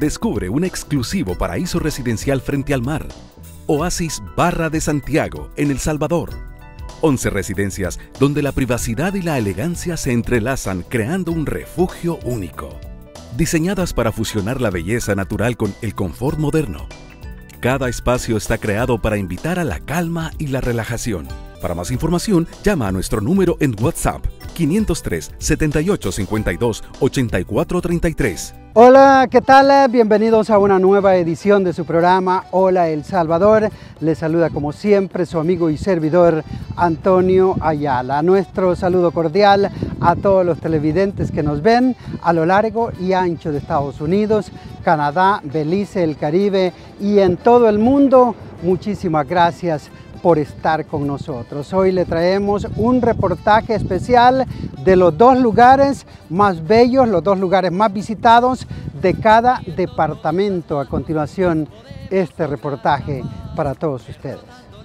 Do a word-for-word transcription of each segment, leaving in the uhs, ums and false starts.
Descubre un exclusivo paraíso residencial frente al mar. Oasis Barra de Santiago, en El Salvador. once residencias donde la privacidad y la elegancia se entrelazan creando un refugio único. Diseñadas para fusionar la belleza natural con el confort moderno. Cada espacio está creado para invitar a la calma y la relajación. Para más información, llama a nuestro número en WhatsApp quinientos tres, setenta y ocho, cincuenta y dos, ochenta y cuatro treinta y tres. Hola, ¿qué tal? Bienvenidos a una nueva edición de su programa Hola El Salvador. Les saluda como siempre su amigo y servidor Antonio Ayala. Nuestro saludo cordial a todos los televidentes que nos ven a lo largo y ancho de Estados Unidos, Canadá, Belice, el Caribe y en todo el mundo. Muchísimas gracias por estar con nosotros. Hoy le traemos un reportaje especial de los dos lugares más bellos, los dos lugares más visitados de cada departamento. A continuación, este reportaje para todos ustedes.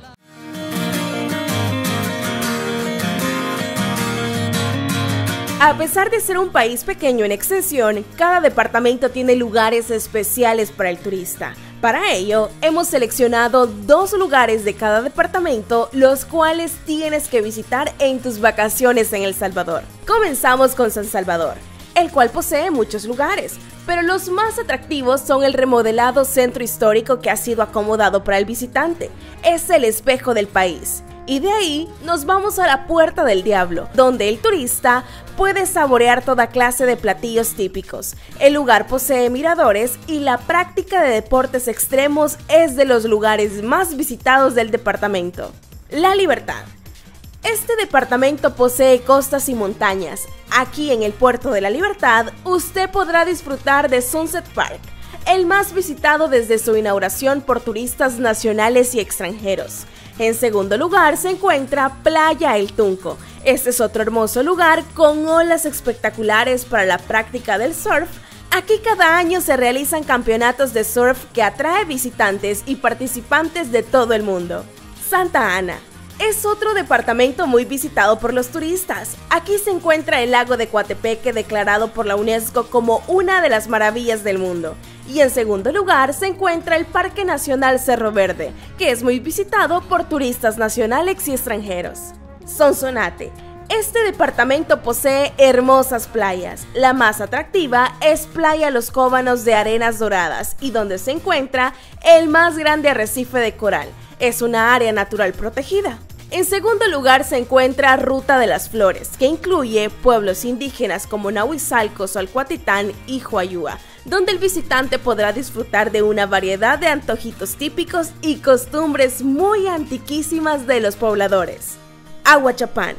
A pesar de ser un país pequeño en extensión, cada departamento tiene lugares especiales para el turista. Para ello, hemos seleccionado dos lugares de cada departamento, los cuales tienes que visitar en tus vacaciones en El Salvador. Comenzamos con San Salvador, el cual posee muchos lugares, pero los más atractivos son el remodelado centro histórico que ha sido acomodado para el visitante. Es el espejo del país. Y de ahí nos vamos a la Puerta del Diablo, donde el turista puede saborear toda clase de platillos típicos. El lugar posee miradores y la práctica de deportes extremos es de los lugares más visitados del departamento. La Libertad. Este departamento posee costas y montañas. Aquí en el Puerto de la Libertad, usted podrá disfrutar de Sunset Park, el más visitado desde su inauguración por turistas nacionales y extranjeros. En segundo lugar se encuentra Playa El Tunco. Este es otro hermoso lugar con olas espectaculares para la práctica del surf. Aquí cada año se realizan campeonatos de surf que atrae visitantes y participantes de todo el mundo. Santa Ana. Es otro departamento muy visitado por los turistas. Aquí se encuentra el lago de Coatepeque, declarado por la UNESCO como una de las maravillas del mundo. Y en segundo lugar se encuentra el Parque Nacional Cerro Verde, que es muy visitado por turistas nacionales y extranjeros. Sonsonate. Este departamento posee hermosas playas. La más atractiva es Playa Los Cóbanos de arenas doradas y donde se encuentra el más grande arrecife de coral. Es una área natural protegida. En segundo lugar se encuentra Ruta de las Flores, que incluye pueblos indígenas como Nahuizalco, Salcuatitán y Huayúa, donde el visitante podrá disfrutar de una variedad de antojitos típicos y costumbres muy antiquísimas de los pobladores. Aguachapán.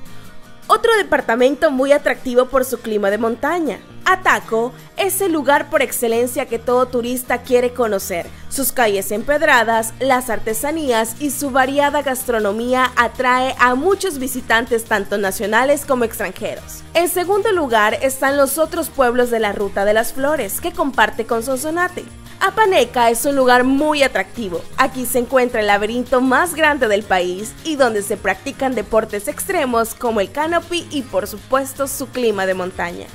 Otro departamento muy atractivo por su clima de montaña. Ataco es el lugar por excelencia que todo turista quiere conocer. Sus calles empedradas, las artesanías y su variada gastronomía atrae a muchos visitantes tanto nacionales como extranjeros. En segundo lugar están los otros pueblos de la Ruta de las Flores que comparte con Sonsonate. Apaneca es un lugar muy atractivo. Aquí se encuentra el laberinto más grande del país y donde se practican deportes extremos como el canopy y por supuesto su clima de montaña.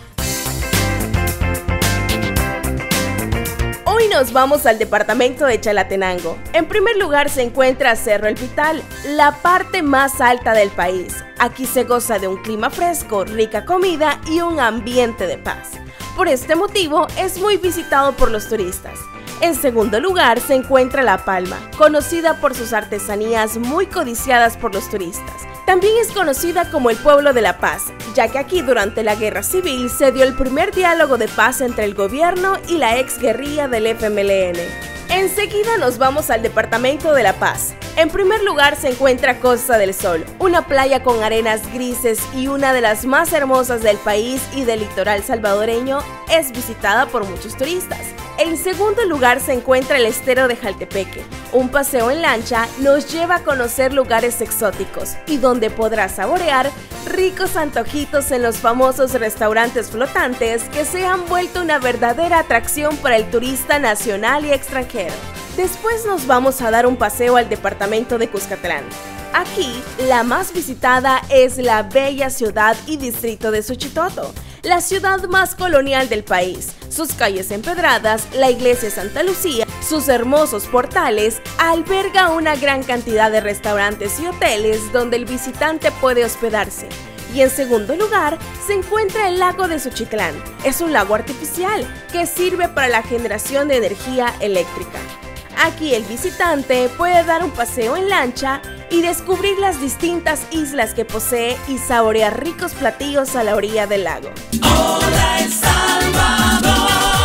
Hoy nos vamos al departamento de Chalatenango. En primer lugar se encuentra Cerro El Pital, la parte más alta del país. Aquí se goza de un clima fresco, rica comida y un ambiente de paz. Por este motivo es muy visitado por los turistas. En segundo lugar se encuentra La Palma, conocida por sus artesanías muy codiciadas por los turistas. También es conocida como el pueblo de la paz, ya que aquí durante la guerra civil se dio el primer diálogo de paz entre el gobierno y la exguerrilla del F M L N. Enseguida nos vamos al departamento de La Paz. En primer lugar se encuentra Costa del Sol, una playa con arenas grises y una de las más hermosas del país y del litoral salvadoreño, es visitada por muchos turistas. En segundo lugar se encuentra el estero de Jaltepeque. Un paseo en lancha nos lleva a conocer lugares exóticos y donde podrás saborear ricos antojitos en los famosos restaurantes flotantes que se han vuelto una verdadera atracción para el turista nacional y extranjero. Después nos vamos a dar un paseo al departamento de Cuscatlán. Aquí, la más visitada es la bella ciudad y distrito de Suchitoto. la ciudad más colonial del país. Sus calles empedradas, la iglesia Santa Lucía, sus hermosos portales, alberga una gran cantidad de restaurantes y hoteles donde el visitante puede hospedarse. Y en segundo lugar, se encuentra el lago de Xochitlán. Es un lago artificial que sirve para la generación de energía eléctrica. Aquí el visitante puede dar un paseo en lancha y descubrir las distintas islas que posee y saborear ricos platillos a la orilla del lago. ¡Hola, El Salvador!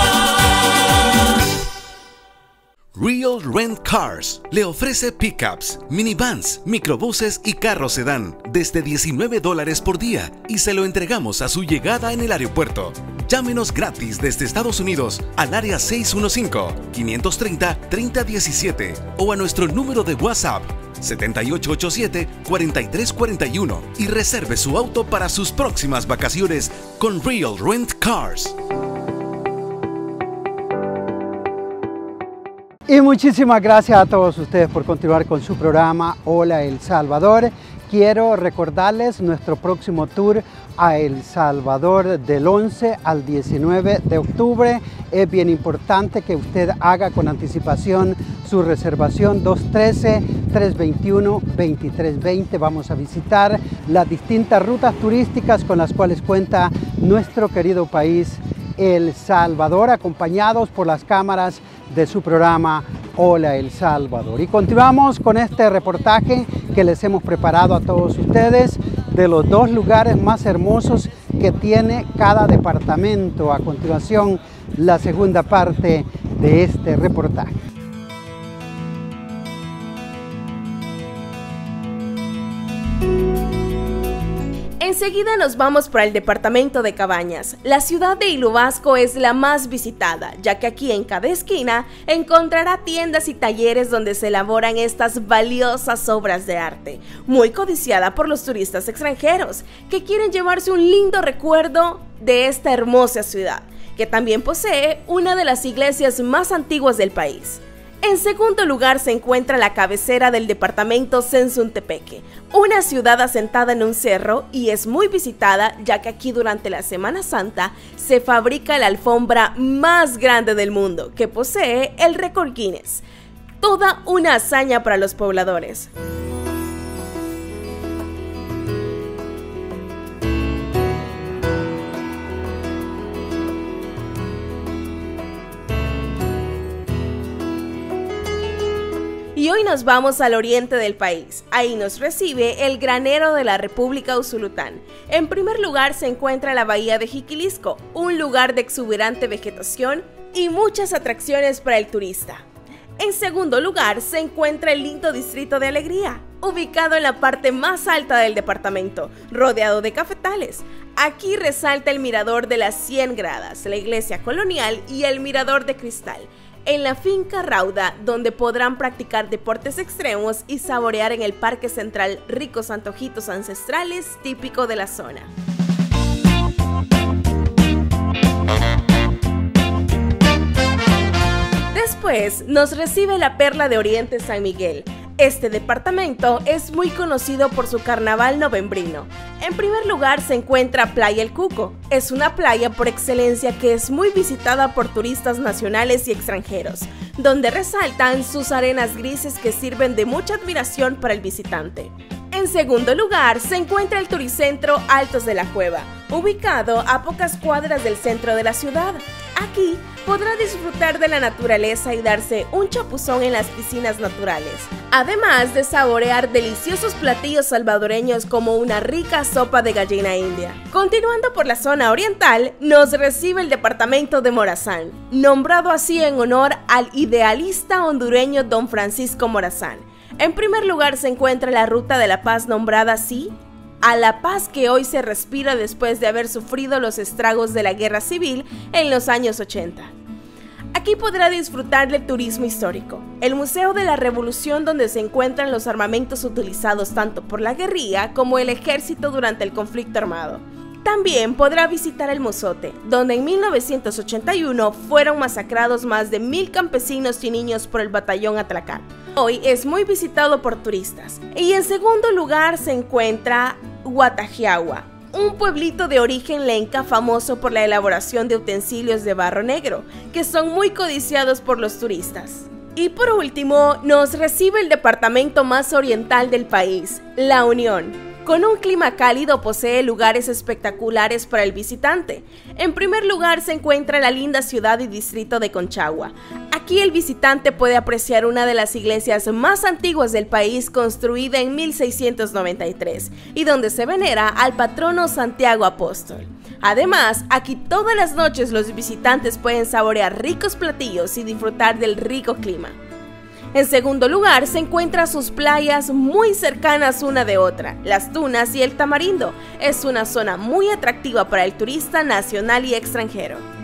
Real Rent Cars le ofrece pickups, minivans, microbuses y carros sedán desde diecinueve dólares por día y se lo entregamos a su llegada en el aeropuerto. Llámenos gratis desde Estados Unidos al área seis uno cinco, cinco tres cero, tres cero uno siete o a nuestro número de WhatsApp siete ocho ocho siete, cuatro tres cuatro uno y reserve su auto para sus próximas vacaciones con Real Rent Cars. Y muchísimas gracias a todos ustedes por continuar con su programa Hola El Salvador. Quiero recordarles nuestro próximo tour a El Salvador del once al diecinueve de octubre. Es bien importante que usted haga con anticipación su reservación dos uno tres, tres dos uno, dos tres dos cero. Vamos a visitar las distintas rutas turísticas con las cuales cuenta nuestro querido país El Salvador, acompañados por las cámaras de su programa Hola El Salvador. Y continuamos con este reportaje que les hemos preparado a todos ustedes de los dos lugares más hermosos que tiene cada departamento. A continuación, la segunda parte de este reportaje. Enseguida nos vamos para el departamento de Cabañas. La ciudad de Iluvasco es la más visitada, ya que aquí en cada esquina encontrará tiendas y talleres donde se elaboran estas valiosas obras de arte, muy codiciada por los turistas extranjeros, que quieren llevarse un lindo recuerdo de esta hermosa ciudad, que también posee una de las iglesias más antiguas del país. En segundo lugar se encuentra la cabecera del departamento Sensuntepeque, una ciudad asentada en un cerro y es muy visitada ya que aquí durante la Semana Santa se fabrica la alfombra más grande del mundo que posee el récord Guinness. Toda una hazaña para los pobladores. Y hoy nos vamos al oriente del país. Ahí nos recibe el granero de la República Usulután. En primer lugar se encuentra la bahía de Jiquilisco, un lugar de exuberante vegetación y muchas atracciones para el turista. En segundo lugar se encuentra el lindo distrito de Alegría, ubicado en la parte más alta del departamento, rodeado de cafetales. Aquí resalta el mirador de las cien gradas, la iglesia colonial y el mirador de cristal. En la finca Rauda, donde podrán practicar deportes extremos y saborear en el Parque Central ricos antojitos ancestrales típicos de la zona. Después nos recibe la Perla de Oriente San Miguel. Este departamento es muy conocido por su carnaval novembrino. En primer lugar se encuentra Playa El Cuco. Es una playa por excelencia que es muy visitada por turistas nacionales y extranjeros, donde resaltan sus arenas grises que sirven de mucha admiración para el visitante. En segundo lugar se encuentra el Turicentro Altos de la Cueva, ubicado a pocas cuadras del centro de la ciudad. Aquí podrá disfrutar de la naturaleza y darse un chapuzón en las piscinas naturales, además de saborear deliciosos platillos salvadoreños como una rica sopa de gallina india. Continuando por la zona oriental, nos recibe el departamento de Morazán, nombrado así en honor al idealista hondureño Don Francisco Morazán. En primer lugar se encuentra la Ruta de la Paz, nombrada así a la paz que hoy se respira después de haber sufrido los estragos de la guerra civil en los años ochenta. Aquí podrá disfrutar del turismo histórico, el Museo de la Revolución, donde se encuentran los armamentos utilizados tanto por la guerrilla como el ejército durante el conflicto armado. También podrá visitar el Mozote, donde en mil novecientos ochenta y uno fueron masacrados más de mil campesinos y niños por el batallón Atlacán. Hoy es muy visitado por turistas. Y en segundo lugar se encuentra Guatajiagua, un pueblito de origen lenca famoso por la elaboración de utensilios de barro negro, que son muy codiciados por los turistas. Y por último, nos recibe el departamento más oriental del país, La Unión. Con un clima cálido posee lugares espectaculares para el visitante. En primer lugar se encuentra la linda ciudad y distrito de Conchagua. Aquí el visitante puede apreciar una de las iglesias más antiguas del país, construida en mil seiscientos noventa y tres, y donde se venera al patrono Santiago Apóstol. Además, aquí todas las noches los visitantes pueden saborear ricos platillos y disfrutar del rico clima. En segundo lugar, se encuentran sus playas muy cercanas una de otra, Las Tunas y El Tamarindo. Es una zona muy atractiva para el turista nacional y extranjero.